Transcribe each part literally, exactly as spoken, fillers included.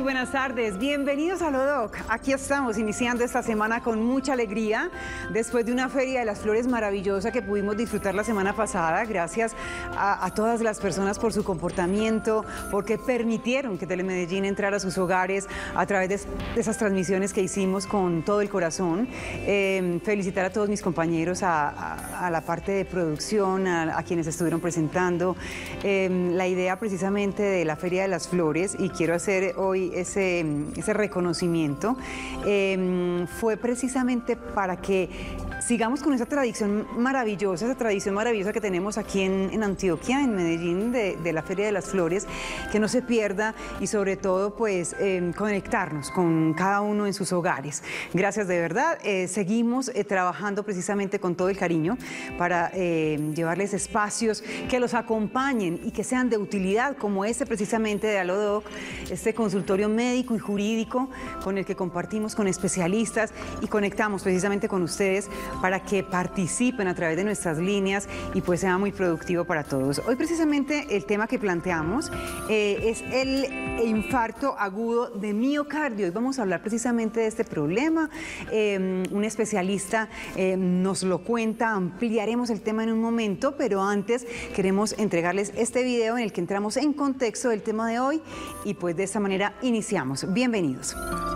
buenas tardes, bienvenidos a Lodoc. Aquí estamos iniciando esta semana con mucha alegría, después de una Feria de las Flores maravillosa que pudimos disfrutar la semana pasada. Gracias a, a todas las personas por su comportamiento, porque permitieron que Telemedellín entrara a sus hogares a través de, de esas transmisiones que hicimos con todo el corazón. Eh, felicitar a todos mis compañeros, a, a, a la parte de producción, a, a quienes estuvieron presentando eh, la idea precisamente de la Feria de las Flores, y quiero hacer hoy ese, ese reconocimiento. Eh, fue precisamente para que sigamos con esa tradición maravillosa, esa tradición maravillosa que tenemos aquí en, en Antioquia, en Medellín, de, de la Feria de las Flores, que no se pierda y sobre todo pues eh, conectarnos con cada uno en sus hogares. Gracias de verdad. Eh, seguimos eh, trabajando precisamente con todo el cariño para eh, llevarles espacios que los acompañen y que sean de utilidad, como este precisamente de Alodoc, este consultorio médico y jurídico con el que compartimos con especialistas y conectamos precisamente con ustedes para que participen a través de nuestras líneas y pues sea muy productivo para todos. Hoy precisamente el tema que planteamos eh, es el infarto agudo de miocardio. Hoy vamos a hablar precisamente de este problema. Eh, un especialista eh, nos lo cuenta, ampliaremos el tema en un momento, pero antes queremos entregarles este video en el que entramos en contexto del tema de hoy y pues de esta manera iniciamos. Bienvenidos.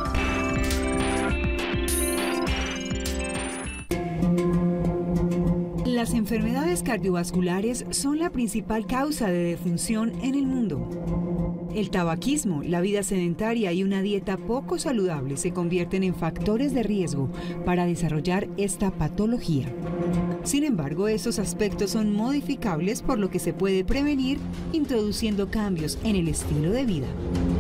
Las enfermedades cardiovasculares son la principal causa de defunción en el mundo. El tabaquismo, la vida sedentaria y una dieta poco saludable se convierten en factores de riesgo para desarrollar esta patología. Sin embargo, estos aspectos son modificables, por lo que se puede prevenir introduciendo cambios en el estilo de vida.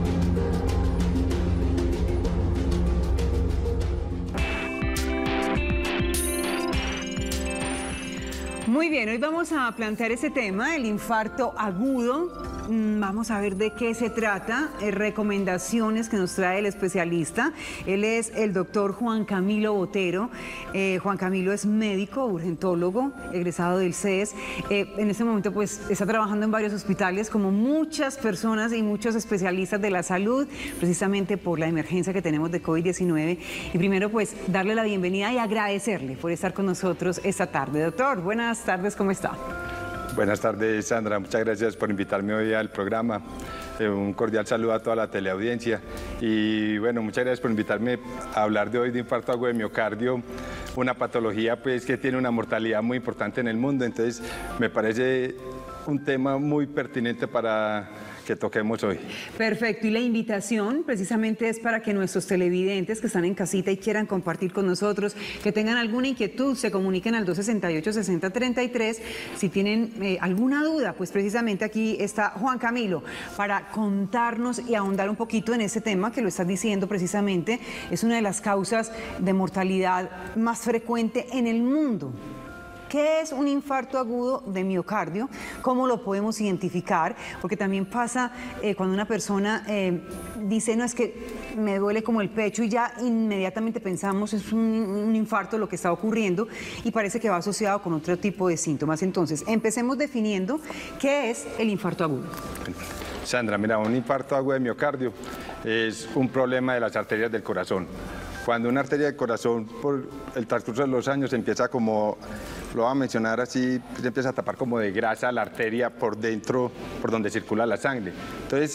Muy bien, hoy vamos a plantear ese tema, el infarto agudo. Vamos a ver de qué se trata, eh, recomendaciones que nos trae el especialista. Él es el doctor Juan Camilo Botero. Eh, Juan Camilo es médico, urgentólogo, egresado del C E S. Eh, en este momento pues está trabajando en varios hospitales, como muchas personas y muchos especialistas de la salud, precisamente por la emergencia que tenemos de COVID diecinueve. Y primero pues darle la bienvenida y agradecerle por estar con nosotros esta tarde. Doctor, buenas tardes, ¿cómo está? Buenas tardes, Sandra. Muchas gracias por invitarme hoy al programa. Eh, un cordial saludo a toda la teleaudiencia. Y bueno, muchas gracias por invitarme a hablar de hoy de infarto agudo de miocardio, una patología pues que tiene una mortalidad muy importante en el mundo. Entonces, me parece un tema muy pertinente para que toquemos hoy. Perfecto, y la invitación precisamente es para que nuestros televidentes que están en casita y quieran compartir con nosotros, que tengan alguna inquietud, se comuniquen al dos sesenta y ocho, sesenta treinta y tres. Si tienen eh, alguna duda, pues precisamente aquí está Juan Camilo para contarnos y ahondar un poquito en ese tema que lo estás diciendo precisamente. Es una de las causas de mortalidad más frecuente en el mundo. ¿Qué es un infarto agudo de miocardio? ¿Cómo lo podemos identificar? Porque también pasa eh, cuando una persona eh, dice, no, es que me duele como el pecho, y ya inmediatamente pensamos es un, un infarto lo que está ocurriendo, y parece que va asociado con otro tipo de síntomas. Entonces, empecemos definiendo qué es el infarto agudo. Sandra, mira, un infarto agudo de miocardio es un problema de las arterias del corazón. Cuando una arteria del corazón, por el transcurso de los años, empieza como, lo voy a mencionar así, se empieza a tapar como de grasa la arteria por dentro, por donde circula la sangre. Entonces,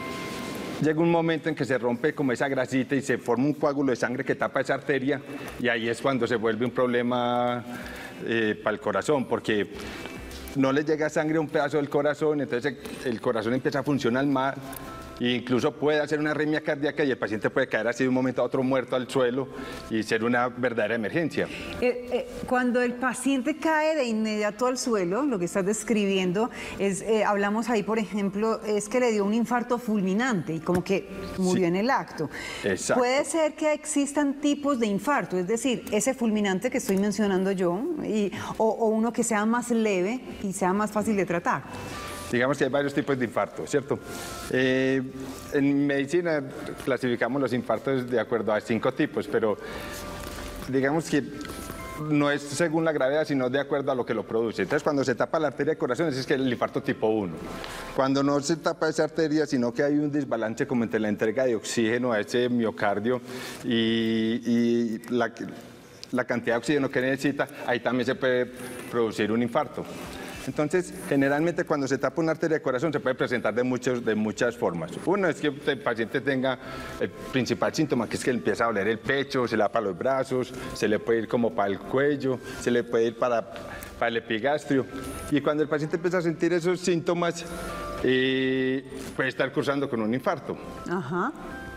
llega un momento en que se rompe como esa grasita y se forma un coágulo de sangre que tapa esa arteria, y ahí es cuando se vuelve un problema eh, para el corazón, porque no le llega sangre a un pedazo del corazón, entonces el, el corazón empieza a funcionar mal. E incluso puede hacer una arritmia cardíaca y el paciente puede caer así de un momento a otro muerto al suelo y ser una verdadera emergencia. Eh, eh, cuando el paciente cae de inmediato al suelo, lo que estás describiendo es, eh, hablamos ahí, por ejemplo, es que le dio un infarto fulminante y como que murió sí. en el acto. Exacto. Puede ser que existan tipos de infarto, es decir, ese fulminante que estoy mencionando yo, y, o, o uno que sea más leve y sea más fácil de tratar. Digamos que hay varios tipos de infarto, ¿cierto? Eh, en medicina clasificamos los infartos de acuerdo a cinco tipos, pero digamos que no es según la gravedad, sino de acuerdo a lo que lo produce. Entonces, cuando se tapa la arteria del corazón, ese es que el infarto tipo uno. Cuando no se tapa esa arteria, sino que hay un desbalance como entre la entrega de oxígeno a ese miocardio y, y la, la cantidad de oxígeno que necesita, ahí también se puede producir un infarto. Entonces, generalmente cuando se tapa una arteria del corazón se puede presentar de, muchos, de muchas formas. Uno es que el paciente tenga el principal síntoma, que es que le empieza a doler el pecho, se le da para los brazos, se le puede ir como para el cuello, se le puede ir para, para el epigastrio. Y cuando el paciente empieza a sentir esos síntomas, eh, puede estar cursando con un infarto. Ajá.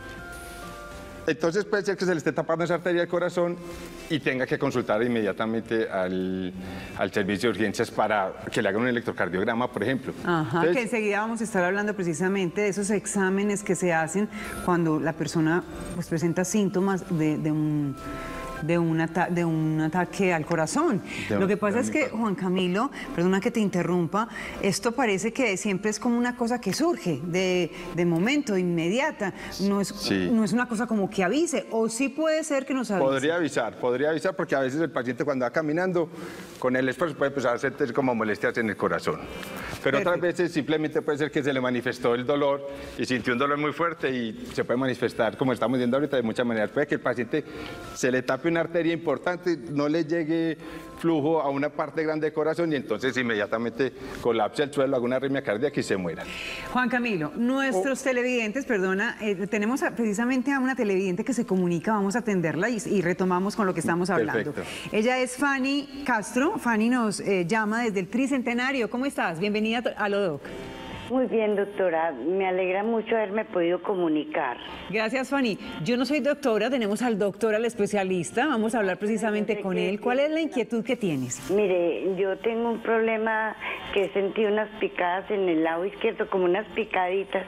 Entonces puede ser que se le esté tapando esa arteria del corazón y tenga que consultar inmediatamente al, al servicio de urgencias para que le hagan un electrocardiograma, por ejemplo. Ajá, Entonces, que enseguida vamos a estar hablando precisamente de esos exámenes que se hacen cuando la persona pues, presenta síntomas de, de un... De un, de un ataque al corazón. De, Lo que pasa es que, Juan Camilo, perdona que te interrumpa, esto parece que siempre es como una cosa que surge de, de momento, inmediata, no es, sí. no es una cosa como que avise, o sí puede ser que nos avise. Podría avisar, podría avisar, porque a veces el paciente cuando va caminando, con el esfuerzo puede empezar a sentir como molestias en el corazón. Pero Perfecto. Otras veces simplemente puede ser que se le manifestó el dolor y sintió un dolor muy fuerte y se puede manifestar, como estamos viendo ahorita, de muchas maneras. Puede que el paciente se le tape una arteria importante, no le llegue flujo a una parte grande del corazón y entonces inmediatamente colapsa el suelo, haga una arritmia cardíaca y se muera. Juan Camilo, nuestros oh. televidentes, perdona, eh, tenemos a, precisamente a una televidente que se comunica, vamos a atenderla y, y retomamos con lo que estamos hablando. Perfecto. Ella es Fanny Castro, Fanny nos eh, llama desde el Tricentenario. ¿Cómo estás? Bienvenida a Lodoc. Muy bien, doctora. Me alegra mucho haberme podido comunicar. Gracias, Fanny. Yo no soy doctora, tenemos al doctor, al especialista. Vamos a hablar precisamente con él. ¿Cuál es la inquietud que tienes? Mire, yo tengo un problema que sentí unas picadas en el lado izquierdo, como unas picaditas.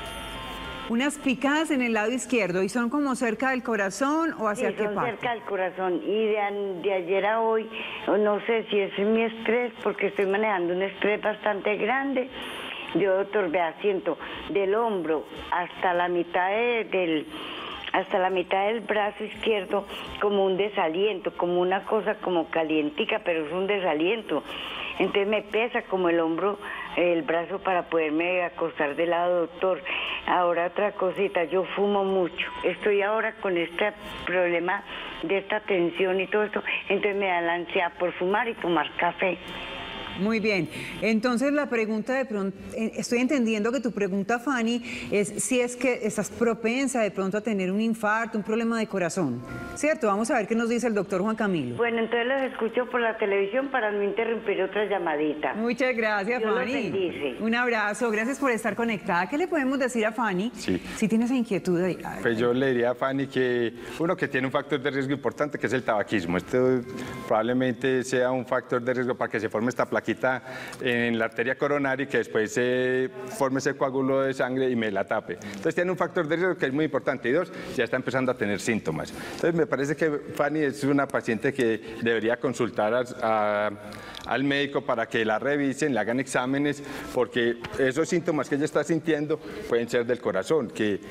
Unas picadas en el lado izquierdo, ¿y son como cerca del corazón o hacia sí, qué son parte? Cerca del corazón, y de, de ayer a hoy, no sé si es mi estrés, porque estoy manejando un estrés bastante grande. Yo, doctor, vea, siento del hombro hasta la mitad de, del hasta la mitad del brazo izquierdo como un desaliento, como una cosa como calientica, pero es un desaliento. Entonces me pesa como el hombro, el brazo para poderme acostar de lado, doctor. Ahora otra cosita, yo fumo mucho. Estoy ahora con este problema de esta tensión y todo esto, entonces me da la ansiedad por fumar y tomar café. Muy bien, entonces la pregunta de pronto, estoy entendiendo que tu pregunta, Fanny, es si es que estás propensa de pronto a tener un infarto, un problema de corazón, ¿cierto? Vamos a ver qué nos dice el doctor Juan Camilo. Bueno, entonces los escucho por la televisión para no interrumpir otra llamadita. Muchas gracias, Dios Fanny. los bendice. Un abrazo, gracias por estar conectada. ¿Qué le podemos decir a Fanny sí. si tiene esa inquietud? Ahí? Pues yo le diría a Fanny que uno que tiene un factor de riesgo importante, que es el tabaquismo. Esto probablemente sea un factor de riesgo para que se forme esta plaquita en la arteria coronaria y que después se forme ese coágulo de sangre y me la tape. Entonces tiene un factor de riesgo que es muy importante. Y dos, ya está empezando a tener síntomas. Entonces me parece que Fanny es una paciente que debería consultar a, a, al médico para que la revisen, le hagan exámenes, porque esos síntomas que ella está sintiendo pueden ser del corazón, que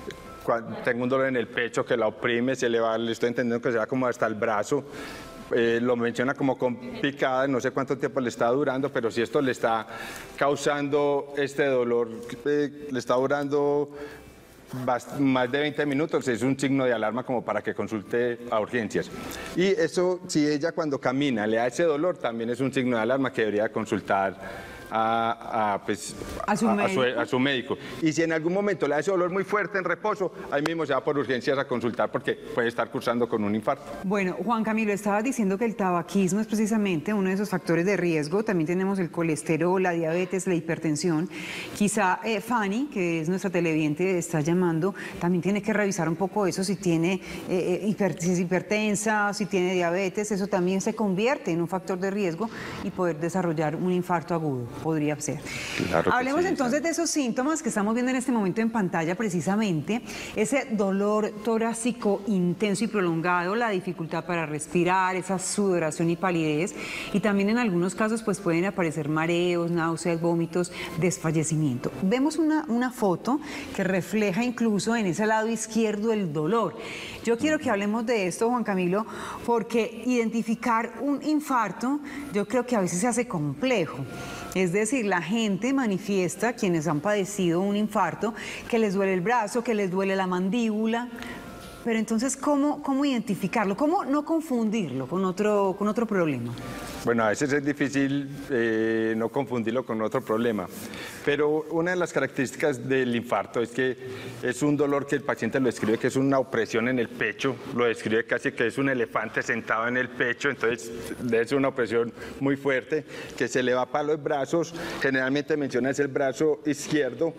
tengo un dolor en el pecho que la oprime, se le va, le estoy entendiendo que se va como hasta el brazo. Eh, lo menciona como con picada, no sé cuánto tiempo le está durando, pero si esto le está causando este dolor, eh, le está durando más de veinte minutos, es un signo de alarma como para que consulte a urgencias. Y eso, si ella cuando camina le da ese dolor, también es un signo de alarma que debería consultar A, a, pues, ¿A, su a, a, su, a su médico. Y si en algún momento le da ese dolor muy fuerte en reposo, ahí mismo se va por urgencias a consultar porque puede estar cursando con un infarto. Bueno, Juan Camilo, estabas diciendo que el tabaquismo es precisamente uno de esos factores de riesgo. También tenemos el colesterol, la diabetes, la hipertensión. Quizá eh, Fanny, que es nuestra televidente, está llamando, también tiene que revisar un poco eso, si tiene eh, hiper, si es hipertensa, si tiene diabetes, eso también se convierte en un factor de riesgo y poder desarrollar un infarto agudo. podría ser. Claro que Hablemos sí, entonces de esos síntomas que estamos viendo en este momento en pantalla precisamente, ese dolor torácico intenso y prolongado, la dificultad para respirar, esa sudoración y palidez, y también en algunos casos pues pueden aparecer mareos, náuseas, vómitos, desfallecimiento. Vemos una, una foto que refleja incluso en ese lado izquierdo el dolor. Yo quiero que hablemos de esto, Juan Camilo, porque identificar un infarto yo creo que a veces se hace complejo. Es decir, la gente manifiesta, quienes han padecido un infarto, que les duele el brazo, que les duele la mandíbula. Pero entonces, ¿cómo, cómo identificarlo? ¿Cómo no confundirlo con otro, con otro problema? Bueno, a veces es difícil eh, no confundirlo con otro problema, pero una de las características del infarto es que es un dolor que el paciente lo describe que es una opresión en el pecho, lo describe casi que es un elefante sentado en el pecho, entonces es una opresión muy fuerte, que se le va para los brazos, generalmente menciona es el brazo izquierdo.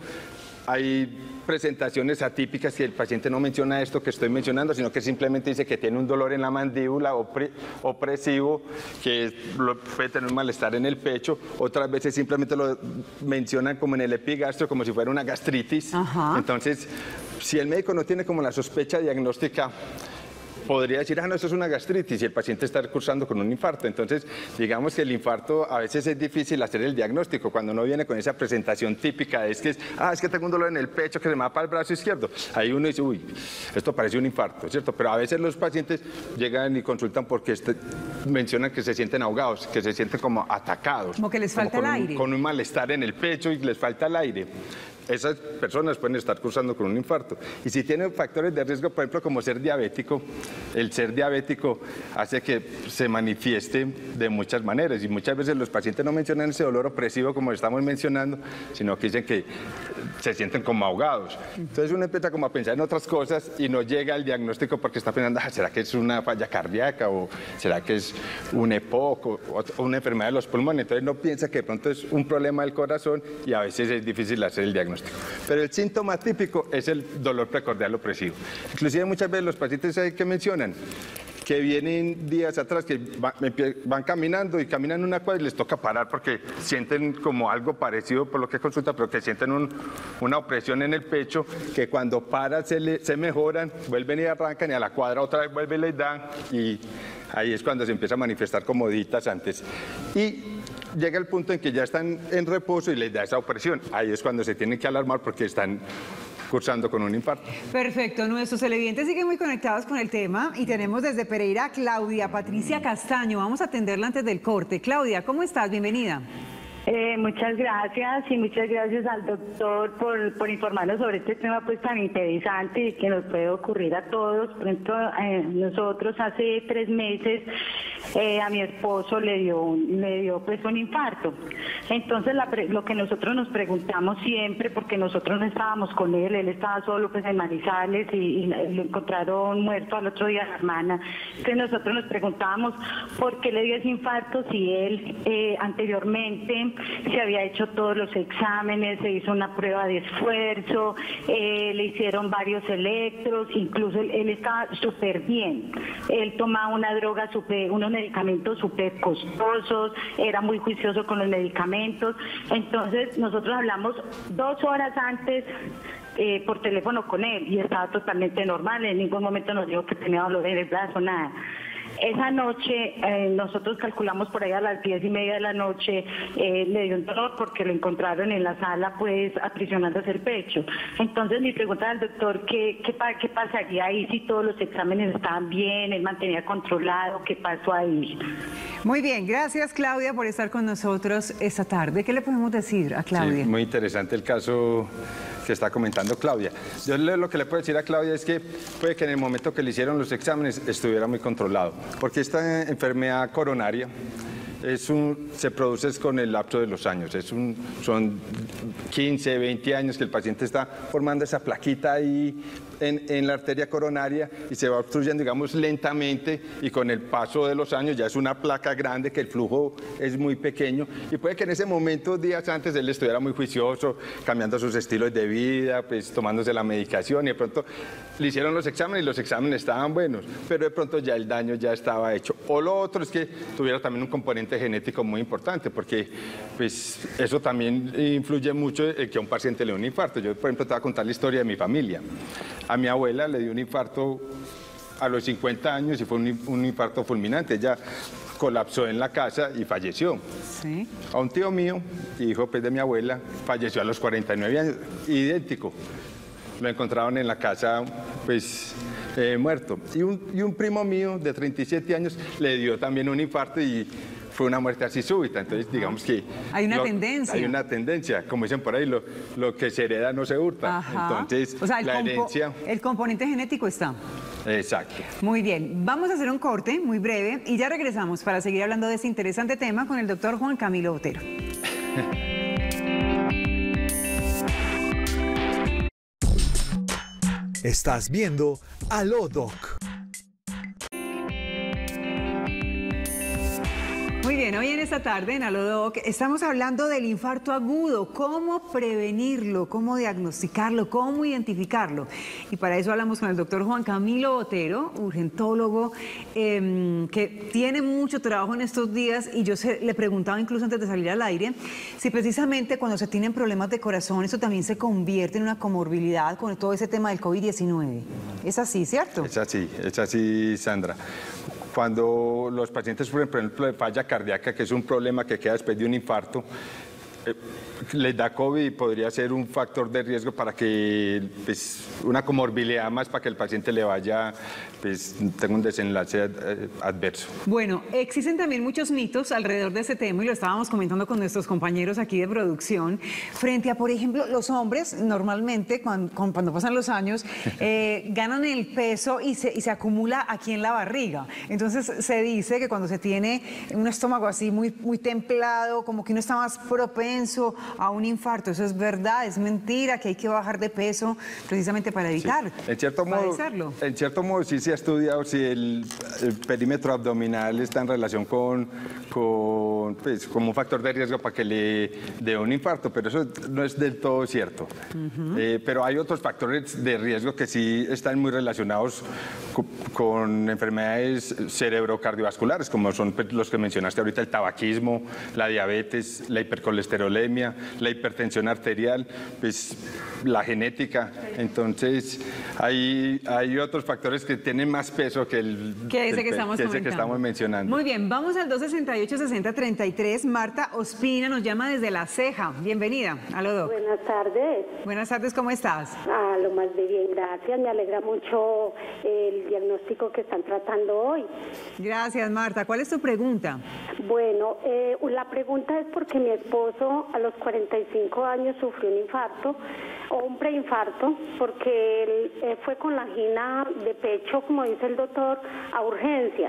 Hay presentaciones atípicas que el paciente no menciona esto que estoy mencionando, sino que simplemente dice que tiene un dolor en la mandíbula opre, opresivo, que lo, puede tener un malestar en el pecho. Otras veces simplemente lo mencionan como en el epigastro, como si fuera una gastritis. Ajá. Entonces, si el médico no tiene como la sospecha diagnóstica, podría decir, ah, no, eso es una gastritis y el paciente está cursando con un infarto. Entonces, digamos que el infarto a veces es difícil hacer el diagnóstico cuando no viene con esa presentación típica, es que es, ah, es que tengo un dolor en el pecho que se me va para el brazo izquierdo. Ahí uno dice, uy, esto parece un infarto, ¿cierto? Pero a veces los pacientes llegan y consultan porque este, mencionan que se sienten ahogados, que se sienten como atacados. Como que les falta el aire. Un, con un malestar en el pecho y les falta el aire. Esas personas pueden estar cursando con un infarto. Y si tienen factores de riesgo, por ejemplo, como ser diabético, el ser diabético hace que se manifieste de muchas maneras. Y muchas veces los pacientes no mencionan ese dolor opresivo como estamos mencionando, sino que dicen que se sienten como ahogados. Entonces uno empieza como a pensar en otras cosas y no llega al diagnóstico porque está pensando, ah, ¿será que es una falla cardíaca o será que es un E P O C o una enfermedad de los pulmones? Entonces no piensa que de pronto es un problema del corazón y a veces es difícil hacer el diagnóstico. Pero el síntoma típico es el dolor precordial opresivo. Inclusive muchas veces los pacientes que mencionan que vienen días atrás, que van caminando y caminan una cuadra y les toca parar porque sienten como algo parecido por lo que consulta, pero que sienten un, una opresión en el pecho, que cuando paran se, le, se mejoran, vuelven y arrancan y a la cuadra otra vez vuelven y les dan y ahí es cuando se empieza a manifestar como días antes. Y llega el punto en que ya están en reposo y les da esa opresión. Ahí es cuando se tienen que alarmar porque están cursando con un infarto. Perfecto, nuestros televidentes siguen muy conectados con el tema y tenemos desde Pereira a Claudia Patricia Castaño. Vamos a atenderla antes del corte. Claudia, ¿cómo estás? Bienvenida. Eh, muchas gracias y muchas gracias al doctor por, por informarnos sobre este tema pues tan interesante y que nos puede ocurrir a todos. Por ejemplo, eh, nosotros hace tres meses eh, a mi esposo le dio, le dio pues un infarto. Entonces la, lo que nosotros nos preguntamos siempre, porque nosotros no estábamos con él, él estaba solo pues en Manizales y, y lo encontraron muerto al otro día la hermana. Entonces nosotros nos preguntábamos por qué le dio ese infarto si él eh, anteriormente se había hecho todos los exámenes, se hizo una prueba de esfuerzo, eh, le hicieron varios electros, incluso él, él estaba súper bien. Él tomaba una droga, super, unos medicamentos súper costosos, era muy juicioso con los medicamentos. Entonces nosotros hablamos dos horas antes eh, por teléfono con él y estaba totalmente normal, en ningún momento nos dijo que tenía dolor en el brazo, nada. Esa noche, eh, nosotros calculamos por ahí a las diez y media de la noche, eh, le dio un dolor porque lo encontraron en la sala, pues, aprisionándose el pecho. Entonces, mi pregunta al doctor, ¿qué, qué, qué pasaría ahí si todos los exámenes estaban bien, él mantenía controlado? ¿Qué pasó ahí? Muy bien, gracias, Claudia, por estar con nosotros esta tarde. ¿Qué le podemos decir a Claudia? Sí, muy interesante el caso que está comentando Claudia. Yo lo que le puedo decir a Claudia es que puede que en el momento que le hicieron los exámenes estuviera muy controlado, porque esta enfermedad coronaria es un, se produce con el lapso de los años, es un, son quince, veinte años que el paciente está formando esa plaquita ahí en, en la arteria coronaria y se va obstruyendo, digamos, lentamente, y con el paso de los años ya es una placa grande que el flujo es muy pequeño, y puede que en ese momento, días antes, él estuviera muy juicioso, cambiando sus estilos de vida, pues tomándose la medicación, y de pronto le hicieron los exámenes y los exámenes estaban buenos, pero de pronto ya el daño ya estaba hecho. O lo otro es que tuviera también un componente genético muy importante, porque pues eso también influye mucho en que a un paciente le dé un infarto. Yo, por ejemplo, te voy a contar la historia de mi familia. A mi abuela le dio un infarto a los cincuenta años y fue un, un infarto fulminante. Ella colapsó en la casa y falleció. Sí. A un tío mío, hijo pues, de mi abuela, falleció a los cuarenta y nueve años, idéntico. Lo encontraron en la casa, pues, eh, muerto. Y un, y un primo mío de treinta y siete años le dio también un infarto y fue una muerte así súbita. Entonces, digamos que... Hay una lo, tendencia. Hay una tendencia. Como dicen por ahí, lo, lo que se hereda no se hurta. Ajá. Entonces, o sea, el la compo herencia... El componente genético está. Exacto. Muy bien, vamos a hacer un corte muy breve y ya regresamos para seguir hablando de este interesante tema con el doctor Juan Camilo Botero. Estás viendo Aló Doc. Muy bien, hoy en esta tarde en Aló Doc estamos hablando del infarto agudo, cómo prevenirlo, cómo diagnosticarlo, cómo identificarlo. Y para eso hablamos con el doctor Juan Camilo Botero, urgentólogo, eh, que tiene mucho trabajo en estos días, y yo se, le preguntaba incluso antes de salir al aire, si precisamente cuando se tienen problemas de corazón, eso también se convierte en una comorbilidad con todo ese tema del COVID diecinueve. Es así, ¿cierto? Es así, es así, Sandra. Cuando los pacientes sufren, por ejemplo, de falla cardíaca, que es un problema que queda después de un infarto, eh, les da COVID y podría ser un factor de riesgo para que, pues, una comorbilidad más para que el paciente le vaya, pues, tenga un desenlace eh, adverso. Bueno, existen también muchos mitos alrededor de ese tema y lo estábamos comentando con nuestros compañeros aquí de producción, frente a, por ejemplo, los hombres normalmente cuando, cuando pasan los años eh, ganan el peso y se, y se acumula aquí en la barriga. Entonces se dice que cuando se tiene un estómago así muy, muy templado, como que uno está más propenso a un infarto. ¿Eso es verdad? ¿Es mentira que hay que bajar de peso precisamente para evitar sí. en cierto modo, padecerlo? En cierto modo sí se ha estudiado si el, el perímetro abdominal está en relación con, con pues, como un factor de riesgo para que le dé un infarto, pero eso no es del todo cierto. Uh-huh. eh, pero hay otros factores de riesgo que sí están muy relacionados con, con enfermedades cerebrocardiovasculares, como son pues, los que mencionaste ahorita, el tabaquismo, la diabetes, la hipercolesterolemia, la hipertensión arterial, pues la genética. Entonces hay, hay otros factores que tienen más peso que el que ese que, el, estamos, que, ese que estamos mencionando. Muy bien, vamos al dos sesenta y ocho, sesenta treinta y tres. Marta Ospina nos llama desde La Ceja. Bienvenida. Aló, Doc. Buenas tardes. Buenas tardes, ¿cómo estás? Ah, lo más de bien, gracias. Me alegra mucho el diagnóstico que están tratando hoy. Gracias, Marta. ¿Cuál es tu pregunta? Bueno, eh, la pregunta es porque mi esposo a los cuarenta y cinco años sufrió un infarto o un preinfarto, porque él eh, fue con la angina de pecho, como dice el doctor, a urgencias,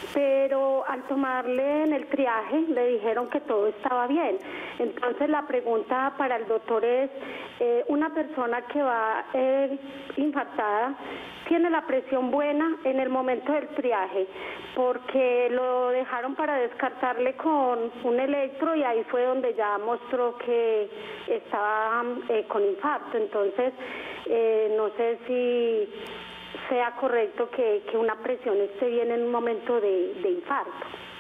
pero al tomarle en el triaje le dijeron que todo estaba bien. Entonces la pregunta para el doctor es, eh, una persona que va eh, infartada, ¿tiene la presión buena en el momento del triaje? Porque lo dejaron para descartarle con un electro y ahí fue donde ya mostró que estaba eh, con infarto. Entonces, eh, no sé si sea correcto que, que una presión esté bien en un momento de, de infarto.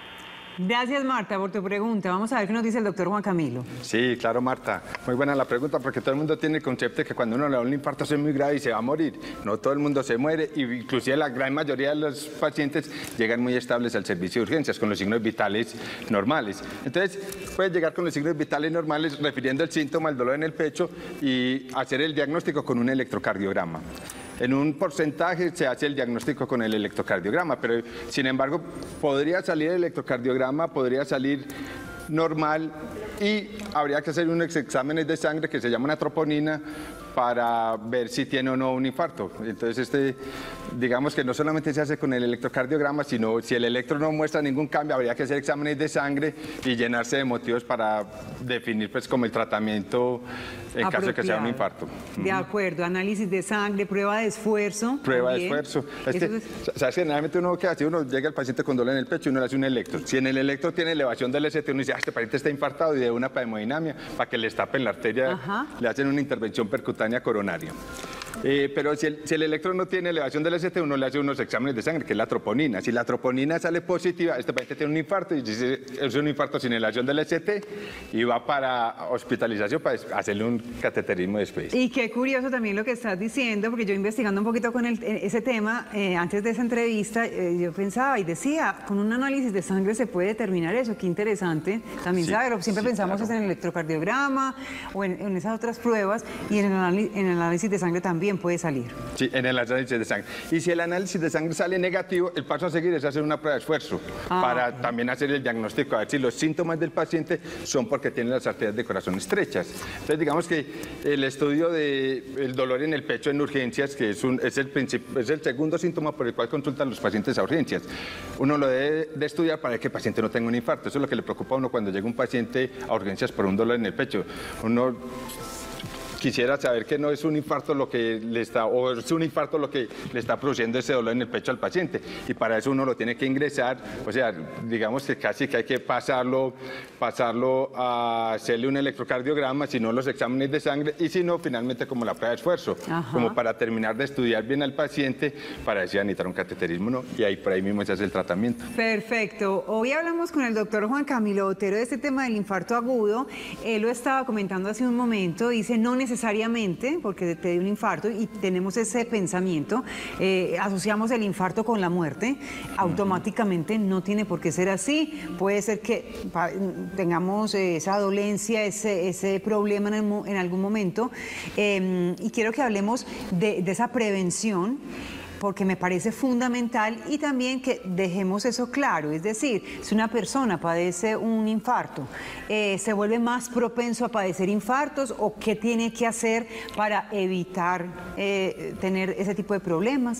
Gracias, Marta, por tu pregunta. Vamos a ver qué nos dice el doctor Juan Camilo. Sí, claro, Marta. Muy buena la pregunta, porque todo el mundo tiene el concepto de que cuando uno le da un infarto es muy grave y se va a morir. No todo el mundo se muere, y inclusive la gran mayoría de los pacientes llegan muy estables al servicio de urgencias con los signos vitales normales. Entonces, puedes llegar con los signos vitales normales refiriendo el síntoma, el dolor en el pecho, y hacer el diagnóstico con un electrocardiograma. En un porcentaje se hace el diagnóstico con el electrocardiograma, pero sin embargo podría salir el electrocardiograma, podría salir normal, y habría que hacer unos exámenes de sangre que se llama una troponina para ver si tiene o no un infarto. Entonces, este, digamos que no solamente se hace con el electrocardiograma, sino si el electro no muestra ningún cambio, habría que hacer exámenes de sangre y llenarse de motivos para definir pues como el tratamiento en caso de que sea un infarto. De acuerdo, análisis de sangre, prueba de esfuerzo. Prueba también. de esfuerzo. Es que, es... ¿sabes? Generalmente uno que hace, uno llega al paciente con dolor en el pecho y uno le hace un electro. Si en el electro tiene elevación del S T, uno dice, ah, este paciente está infartado, y de una para hemodinamia, para que le tapen la arteria, ajá, le hacen una intervención percutánea coronaria. Eh, pero si el, si el electro no tiene elevación del S T, uno le hace unos exámenes de sangre, que es la troponina. Si la troponina sale positiva, este paciente tiene un infarto, y dice, es un infarto sin elevación del S T, y va para hospitalización para hacerle un cateterismo después. Y qué curioso también lo que estás diciendo, porque yo investigando un poquito con el, ese tema, eh, antes de esa entrevista, eh, yo pensaba y decía, con un análisis de sangre se puede determinar eso, qué interesante. También, sí, saberlo, siempre sí, pensamos claro, en el electrocardiograma o en, en esas otras pruebas, y en el, en el análisis de sangre también puede salir. Sí, en el análisis de sangre. Y si el análisis de sangre sale negativo, el paso a seguir es hacer una prueba de esfuerzo, ah, para okay, también hacer el diagnóstico, a ver si los síntomas del paciente son porque tiene las arterias de corazón estrechas. Entonces, digamos que el estudio del dolor en el pecho en urgencias, que es, un, es, el es el segundo síntoma por el cual consultan los pacientes a urgencias, uno lo debe de estudiar para que el paciente no tenga un infarto. Eso es lo que le preocupa a uno cuando llega un paciente a urgencias por un dolor en el pecho. Uno quisiera saber que no es un infarto lo que le está, o es un infarto lo que le está produciendo ese dolor en el pecho al paciente, y para eso uno lo tiene que ingresar, o sea, digamos que casi que hay que pasarlo, pasarlo a hacerle un electrocardiograma, si no los exámenes de sangre, y si no, finalmente como la prueba de esfuerzo, ajá, como para terminar de estudiar bien al paciente, para decir necesitar un cateterismo, ¿no? Y ahí por ahí mismo se hace el tratamiento. Perfecto. Hoy hablamos con el doctor Juan Camilo Botero de este tema del infarto agudo. Él lo estaba comentando hace un momento, dice, no necesariamente, porque te dio un infarto y tenemos ese pensamiento, eh, asociamos el infarto con la muerte, automáticamente no tiene por qué ser así, puede ser que tengamos esa dolencia, ese, ese problema en, el, en algún momento, eh, y quiero que hablemos de, de esa prevención, porque me parece fundamental, y también que dejemos eso claro, es decir, si una persona padece un infarto, eh, ¿se vuelve más propenso a padecer infartos, o qué tiene que hacer para evitar eh, tener ese tipo de problemas?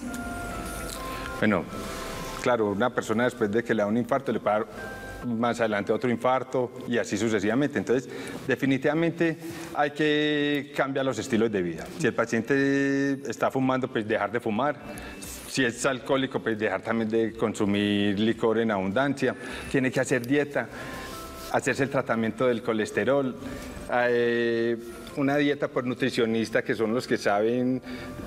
Bueno, claro, una persona después de que le da un infarto le puede dar más adelante otro infarto y así sucesivamente. Entonces, definitivamente hay que cambiar los estilos de vida. Si el paciente está fumando, pues dejar de fumar. Si es alcohólico, pues dejar también de consumir licor en abundancia. Tiene que hacer dieta, hacerse el tratamiento del colesterol, eh, una dieta por nutricionista, que son los que saben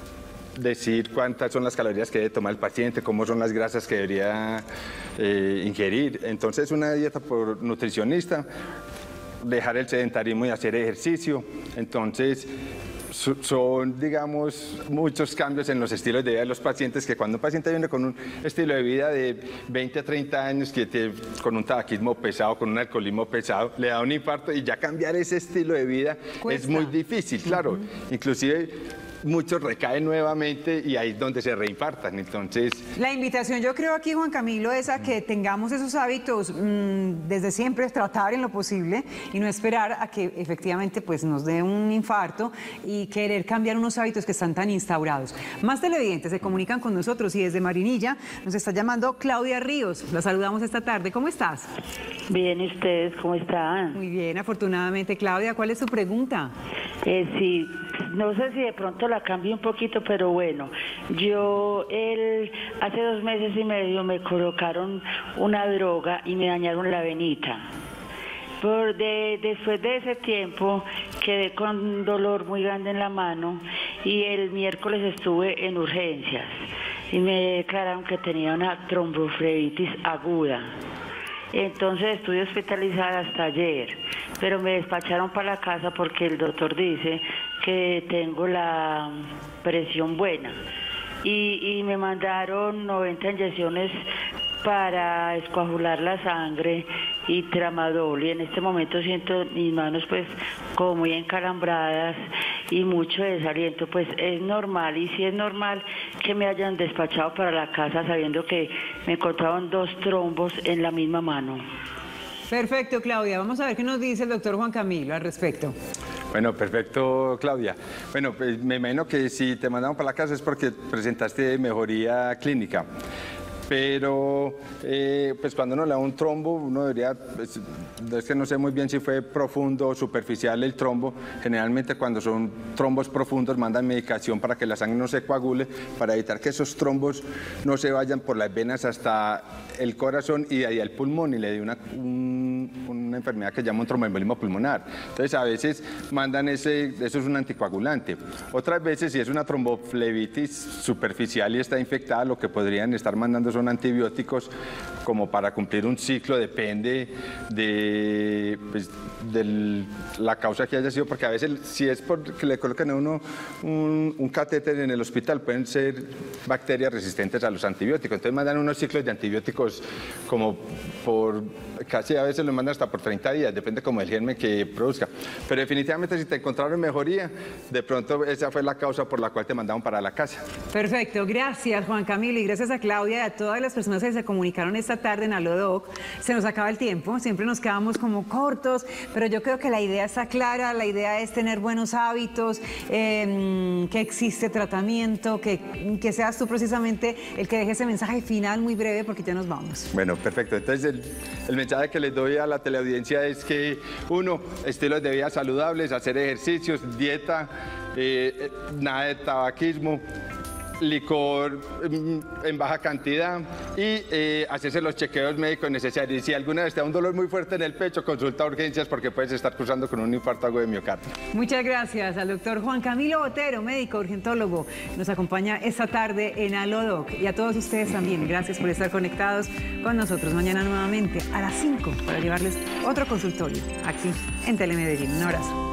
decir cuántas son las calorías que debe tomar el paciente, cómo son las grasas que debería eh, ingerir. Entonces, una dieta por nutricionista, dejar el sedentarismo y hacer ejercicio. Entonces, son, digamos, muchos cambios en los estilos de vida de los pacientes, que cuando un paciente viene con un estilo de vida de veinte a treinta años, que te, con un tabaquismo pesado, con un alcoholismo pesado, le da un infarto, y ya cambiar ese estilo de vida cuesta, es muy difícil, claro. Uh-huh. Inclusive muchos recaen nuevamente y ahí es donde se reinfartan. Entonces, la invitación, yo creo aquí, Juan Camilo, es a que tengamos esos hábitos mmm, desde siempre, es tratar en lo posible y no esperar a que efectivamente pues nos dé un infarto y querer cambiar unos hábitos que están tan instaurados. Más televidentes se comunican con nosotros, y desde Marinilla nos está llamando Claudia Ríos. La saludamos esta tarde. ¿Cómo estás? Bien, ¿y ustedes cómo están? Muy bien, afortunadamente. Claudia, ¿cuál es su pregunta? Eh, sí, no sé si de pronto la cambio un poquito, pero bueno, yo el, hace dos meses y medio me colocaron una droga y me dañaron la venita. Por de, después de ese tiempo quedé con dolor muy grande en la mano, y el miércoles estuve en urgencias y me declararon que tenía una tromboflebitis aguda. Entonces estuve hospitalizada hasta ayer, pero me despacharon para la casa porque el doctor dice que tengo la presión buena, y, y me mandaron noventa inyecciones para escoagular la sangre y tramadol, y en este momento siento mis manos pues como muy encalambradas y mucho desaliento. Pues es normal, y si es normal que me hayan despachado para la casa sabiendo que me encontraban dos trombos en la misma mano. Perfecto, Claudia. Vamos a ver qué nos dice el doctor Juan Camilo al respecto. Bueno, perfecto, Claudia. Bueno, pues me imagino que si te mandamos para la casa es porque presentaste mejoría clínica. pero eh, pues cuando uno le da un trombo, uno debería, pues, es que no sé muy bien si fue profundo o superficial el trombo. Generalmente cuando son trombos profundos mandan medicación para que la sangre no se coagule, para evitar que esos trombos no se vayan por las venas hasta el corazón y de ahí al pulmón y le dé una, un, una enfermedad que se llama un tromboembolismo pulmonar. Entonces a veces mandan ese, eso es un anticoagulante. Otras veces si es una tromboflebitis superficial y está infectada, lo que podrían estar mandando son antibióticos como para cumplir un ciclo, depende de, pues, de la causa que haya sido, porque a veces si es porque le colocan a uno un, un catéter en el hospital, pueden ser bacterias resistentes a los antibióticos, entonces mandan unos ciclos de antibióticos como por, casi a veces los mandan hasta por treinta días, depende como el germen que produzca, pero definitivamente si te encontraron mejoría, de pronto esa fue la causa por la cual te mandaron para la casa. Perfecto, gracias Juan Camilo y gracias a Claudia y a todas las personas que se comunicaron esta tarde en Alodoc. Se nos acaba el tiempo, siempre nos quedamos como cortos, pero yo creo que la idea está clara, la idea es tener buenos hábitos, eh, que existe tratamiento, que, que seas tú precisamente el que deje ese mensaje final muy breve porque ya nos vamos. Bueno, perfecto. Entonces el, el mensaje que les doy a la teleaudiencia es que uno, estilos de vida saludables, hacer ejercicios, dieta, eh, nada de tabaquismo, licor en baja cantidad y eh, hacerse los chequeos médicos necesarios. Y si alguna vez te da un dolor muy fuerte en el pecho, consulta urgencias porque puedes estar cruzando con un infarto agudo de miocardio. Muchas gracias al doctor Juan Camilo Botero, médico urgentólogo. Nos acompaña esta tarde en Alodoc y a todos ustedes también. Gracias por estar conectados con nosotros. Mañana nuevamente a las cinco para llevarles otro consultorio aquí en Telemedellín. Un abrazo.